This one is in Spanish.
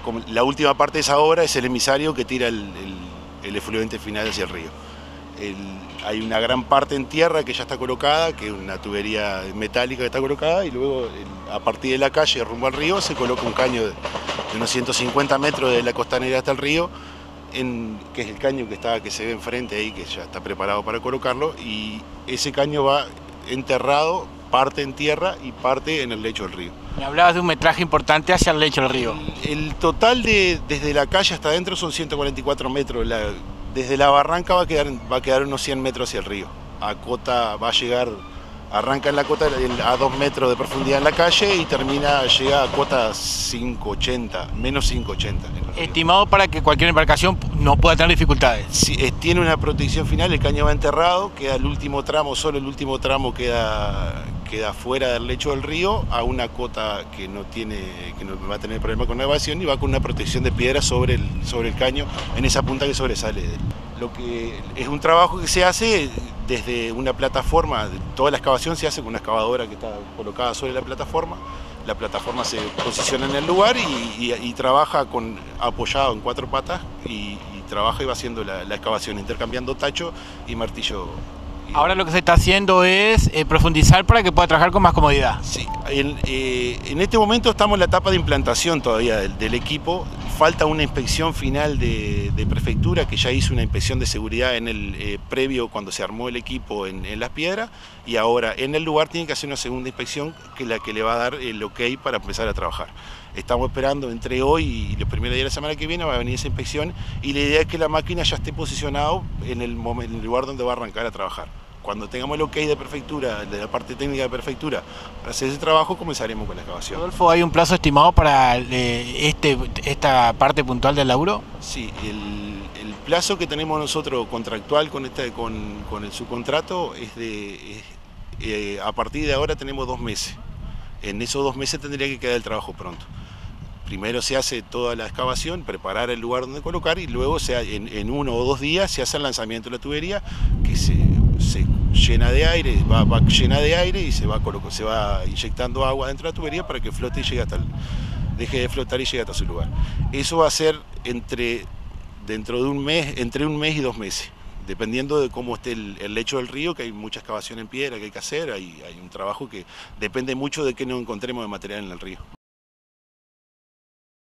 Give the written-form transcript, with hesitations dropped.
la última parte de esa obra es el emisario que tira el efluente final hacia el río. Hay una gran parte en tierra que ya está colocada, que es una tubería metálica que está colocada, y luego a partir de la calle rumbo al río se coloca un caño de unos 150 metros de la costanera hasta el río, que es el caño que se ve enfrente ahí, que ya está preparado para colocarlo, y ese caño va enterrado, parte en tierra y parte en el lecho del río. Me hablabas de un metraje importante hacia el lecho del río. El total desde la calle hasta adentro son 144 metros. Desde la barranca va a quedar unos 100 metros hacia el río. A cota va a llegar, arranca en la cota a 2 metros de profundidad en la calle y llega a cota 580, menos 580. Estimado para que cualquier embarcación no pueda tener dificultades. Sí, tiene una protección final, el caño va enterrado, queda el último tramo, solo el último tramo queda fuera del lecho del río, a una cota que no va a tener problema con la evasión, y va con una protección de piedra sobre el caño, en esa punta que sobresale de él. Lo que es un trabajo que se hace desde una plataforma, toda la excavación se hace con una excavadora que está colocada sobre la plataforma se posiciona en el lugar y trabaja apoyado en 4 patas y trabaja y va haciendo la excavación, intercambiando tacho y martillo. Ahora lo que se está haciendo es profundizar para que pueda trabajar con más comodidad. Sí, en este momento estamos en la etapa de implantación todavía del equipo. Falta una inspección final de prefectura, que ya hizo una inspección de seguridad en el previo cuando se armó el equipo en Las Piedras, y ahora en el lugar tiene que hacer una segunda inspección que es la que le va a dar el ok para empezar a trabajar. Estamos esperando entre hoy y los primeros días de la semana que viene va a venir esa inspección, y la idea es que la máquina ya esté posicionada en el lugar donde va a arrancar a trabajar. Cuando tengamos el ok de prefectura, de la parte técnica de prefectura, para hacer ese trabajo comenzaremos con la excavación. Rodolfo, ¿hay un plazo estimado para esta parte puntual del laburo? Sí, el plazo que tenemos nosotros contractual con el subcontrato es a partir de ahora tenemos 2 meses. En esos 2 meses tendría que quedar el trabajo pronto. Primero se hace toda la excavación, preparar el lugar donde colocar, y luego en 1 o 2 días se hace el lanzamiento de la tubería, que se llena de aire, va llena de aire y se va inyectando agua dentro de la tubería para que flote y deje de flotar y llegue hasta su lugar. Eso va a ser entre un mes y 2 meses, dependiendo de cómo esté el lecho del río, que hay mucha excavación en piedra que hay que hacer, hay un trabajo que depende mucho de qué nos encontremos de material en el río.